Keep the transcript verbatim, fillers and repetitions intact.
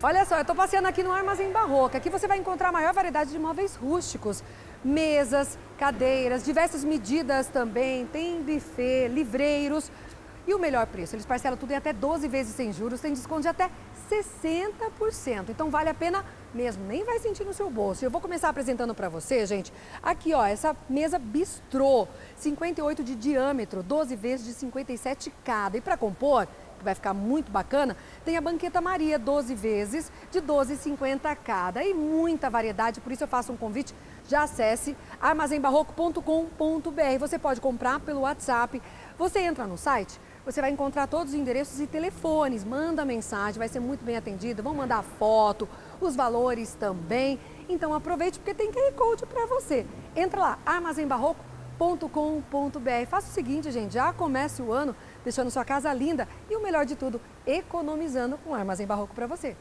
Olha só, eu estou passeando aqui no Armazém Barroco. Aqui você vai encontrar a maior variedade de móveis rústicos. Mesas, cadeiras, diversas medidas também. Tem buffet, livreiros. E o melhor preço, eles parcelam tudo em até doze vezes sem juros, tem desconto de até sessenta por cento. Então vale a pena mesmo, nem vai sentir no seu bolso. Eu vou começar apresentando para você, gente, aqui ó, essa mesa bistrô, cinquenta e oito de diâmetro, doze vezes de cinquenta e sete cada. E para compor, que vai ficar muito bacana, tem a banqueta Maria, doze vezes de doze e cinquenta cada. E muita variedade, por isso eu faço um convite, já acesse armazém barroco ponto com ponto br. Você pode comprar pelo WhatsApp. Você entra no site, você vai encontrar todos os endereços e telefones, manda mensagem, vai ser muito bem atendido, vão mandar foto, os valores também. Então aproveite porque tem Q R Code para você. Entra lá, armazém barroco ponto com ponto br. Faça o seguinte, gente, já comece o ano deixando sua casa linda e o melhor de tudo, economizando com o Armazém Barroco para você.